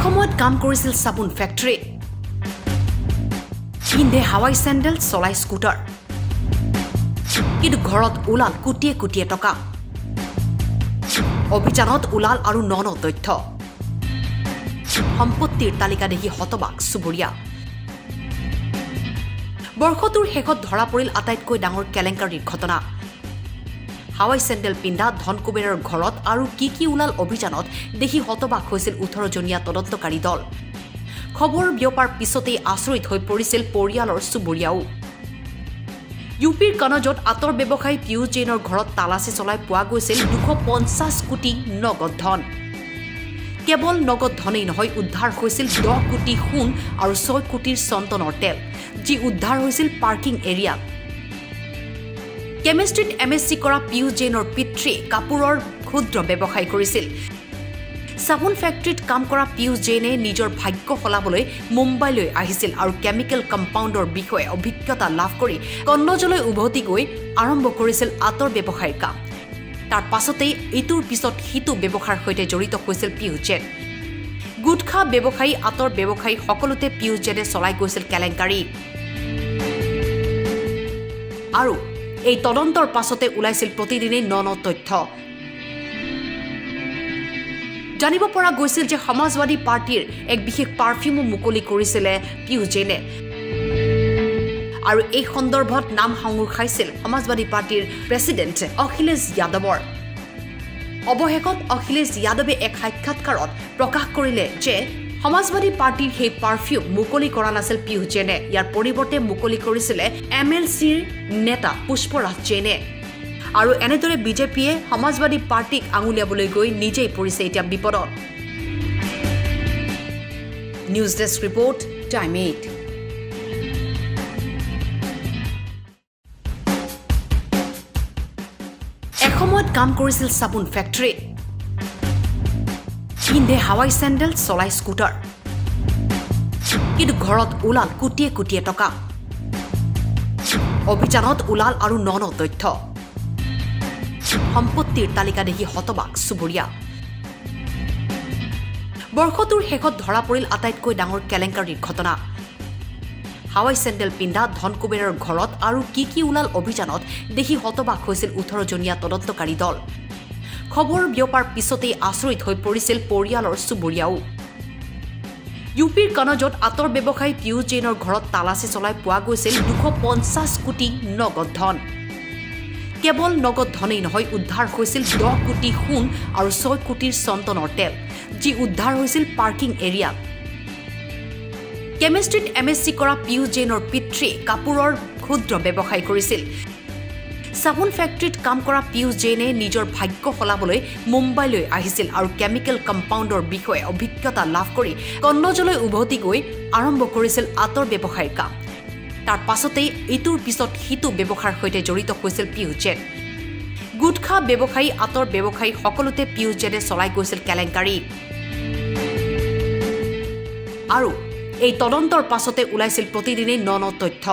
এসময়ত কাম কৰিছিল সাবুন ফেক্টৰী পিন্ধে হাৱাই চেণ্ডেল চলাই স্কুটাৰ কিন্তু ঘৰত ওলাল কোটিয়ে কোটিয়ে টকা অভিযানত ওলাল আৰু নন তথ্য সম্পত্তিৰ তালিকা দেখি হতবাক চুবুৰীয়া বৰ্ষটোৰ শেষত ধৰা পৰিল আটাইতকৈ ডাঙৰ কেলেংকাৰীৰ ঘটনা হাৱাই চেণ্ডেল পিন্ধা ধনকুবেৰৰ ঘৰত আৰু কি ওলাল অভিযানত দেখি হতবাক হৈছিল 18 জনীয়া তদন্তকাৰী দল খবৰ বিয়পাৰ পিছতেই আচৰিত হৈ পৰিছিল পৰিয়ালৰ চুবুৰীয়াও ইউপিৰ কনজত আতৰ ব্যৱসায়ী পিয়ুষ জৈনৰ ঘৰত তালাচী চলাই পোৱা গৈছিল 250 কোটি নগদ ধন কেৱল নগদ ধনেই নহয় উদ্ধাৰ হৈছিল 10 কোটি সোণ আৰু 6 কোটিৰ চন্দনৰ তেল যি উদ্ধাৰ হৈছিল পাৰ্কিং এৰিয়া কেমিষ্ট্ৰিত এমএসসি কৰা পিয়ুষ জৈনৰ পিতৃ কাপুৰৰ ক্ষুদ্ৰ ব্যৱসায় কৰিছিল সাবুন ফেক্টৰীত কাম কৰা পিয়ুষ জৈনে নিজৰ ভাগ্য ফলাবলৈ মুম্বাইলৈ আহিছিল আৰু কেমিকেল কম্পাউণ্ডৰ বিষয়ে অভিজ্ঞতা লাভ কৰি কন্নজলৈ উভতি গৈ আৰম্ভ কৰিছিল আতৰ ব্যৱসায়ৰ কাম তাৰ পাছতেই ইটোৰ পিছত হিতু ব্যৱসায়ৰ সৈতে জড়িত হৈছিল পিয়ুষ জৈন গুটখা ব্যৱসায়ী আতৰ ব্যৱসায়ী সকলোতে পিয়ুষ জৈনে চলাই গৈছিল কেলেংকাৰী আৰু এই তদন্তৰ পাছতে ওলাইছিল প্ৰতিদিনে নন তথ্য জানিব পৰা গৈছিল যে সমাজবাদী পাৰ্টিৰ এক বিশেষ পাৰফিউমো মুকলি কৰিছিল পিয়ুষ জৈনে আৰু এই সন্দৰ্ভত নাম সংগুৰ খাইছিল সমাজবাদী পাৰ্টিৰ প্ৰেসিডেন্ট অখিলেশ যাদৱৰ অৱশেষত অখিলেশ যাদৱে এক সাক্ষাৎকাৰত প্ৰকাশ কৰিলে যে সমাজবাদী পাৰ্টিৰ সেই পাৰফিউম মুকলি কৰা নাছিল পিয়ুষ জৈনে ইয়াৰ পৰিৱৰ্তে মুকলি কৰিছিল এমএলচিৰ নেতা পুষ্পৰাজ জৈনে আৰু এনেদৰে বিজেপিয়ে সমাজবাদী পাৰ্টিক আঙুলিয়াবলৈ গৈ নিজেই পৰিছে এতিয়া বিপদত নিউজ ডেস্ক ৰিপৰ্ট টাইম 8 এসময়ত কাম কৰিছিল সাবুন ফেক্টৰী পিন্ধে হাৱাই চেণ্ডেল চলাই স্কুটাৰ কিন্তু ঘৰত ওলাল কোটিয়ে কোটিয়ে টকা অভিযানত ওলাল আৰু নন তথ্য সম্পত্তিৰ তালিকা দেখি হতবাক চুবুৰীয়া বৰ্ষটোৰ শেষত ধৰা পৰিল আটাইতকৈ ডাঙৰ কেলেংকাৰীৰ ঘটনা হাৱাই চেণ্ডেল পিন্ধা ধনকুবেৰৰ ঘৰত আৰু কি ওলাল অভিযানত দেখি হতবাক হৈছিল 18 জনীয়া তদন্তকাৰী দল খবৰ বিয়পাৰ পিছতেই আচৰিত হৈ পৰিছিল পৰিয়ালৰ চুবুৰীয়াও ইউপিৰ কনজত আতৰ ব্যৱসায়ী পিয়ুষ জৈনৰ ঘৰত তালাচী চলাই পোৱা গৈছিল 250 কোটি নগদ ধন কেৱল নগদ ধনেই নহয় উদ্ধাৰ হৈছিল 10 কোটি সোণ আৰু 6 কোটিৰ চন্দনৰ তেল যি উদ্ধাৰ হৈছিল পাৰ্কিং এৰিয়া কেমিষ্ট্ৰিত এমএসসি কৰা পিয়ুষ জৈনৰ পিতৃ কাপুৰৰ ক্ষুদ্ৰ ব্যৱসায় কৰিছিল সাবুন ফেক্টৰীত কাম কৰা পিয়ুষ জৈনে নিজৰ ভাগ্য ফলাবলৈ মুম্বাইলৈ আহিছিল আৰু কেমিকেল কম্পাউণ্ডৰ বিষয়ে অভিজ্ঞতা লাভ কৰি কন্নজলৈ উভতি গৈ আৰম্ভ কৰিছিল আতৰ ব্যৱসায়ৰ কাম তাৰ পাছতেই ইটোৰ পিছত হিতু ব্যৱসায়ৰ সৈতে জড়িত হৈছিল পিয়ুষ জৈন গুটখা ব্যৱসায়ী আতৰ ব্যৱসায়ী সকলোতে পিয়ুষ জৈনে চলাই গৈছিল কেলেংকাৰী আৰু এই তদন্তৰ পাছতে ওলাইছিল প্ৰতিদিনে নন তথ্য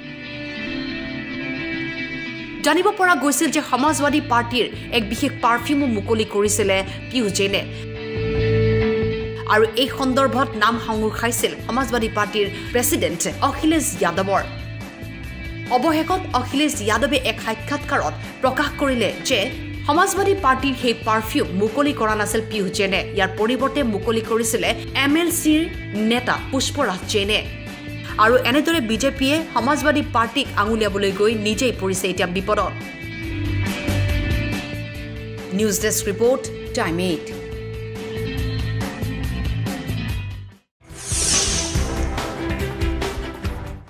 জানিব পৰা গৈছিল যে সমাজবাদী পাৰ্টিৰ এক বিশেষ পাৰফিউমো মুকলি কৰিছিল পিয়ুষ জৈনে আৰু এই সন্দৰ্ভত নাম সংগুৰ খাইছিল সমাজবাদী পাৰ্টিৰ প্ৰেসিডেন্ট অখিলেশ যাদৱৰ অৱশেষত অখিলেশ যাদৱে এক সাক্ষাৎকাৰত প্ৰকাশ কৰিলে যে সমাজবাদী পাৰ্টিৰ সেই পাৰফিউম মুকলি কৰা নাছিল পিয়ুষ জৈনে ইয়াৰ পৰিৱৰ্তে মুকলি কৰিছিল এমএলচিৰ নেতা পুষ্পৰাজ জৈনে আৰু এনেদৰে বিজেপিয়ে সমাজবাদী পাৰ্টিক আঙুলিয়াবলৈ গৈ নিজেই পৰিছে এতিয়া বিপদত নিউজ ডেস্ক ৰিপৰ্ট টাইম 8